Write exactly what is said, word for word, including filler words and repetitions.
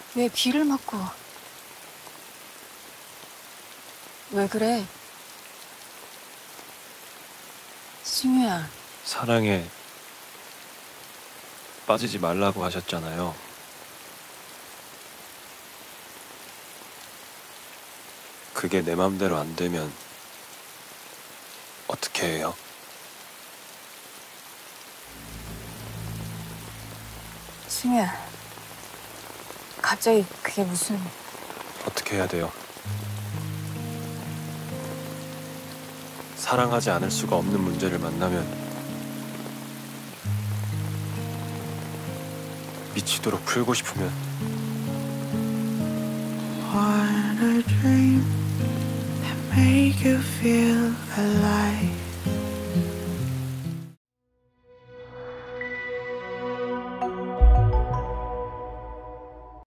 왜 비를 맞고? 왜 그래? 승유야. 사랑에 빠지지 말라고 하셨잖아요. 그게 내 맘대로 안 되면 어떻게 해요? 승유야. 갑자기 그게 무슨... 어떻게 해야 돼요? 사랑하지 않을 수가 없는 문제를 만나면 미치도록 풀고 싶으면 Want a dream that make you feel alive.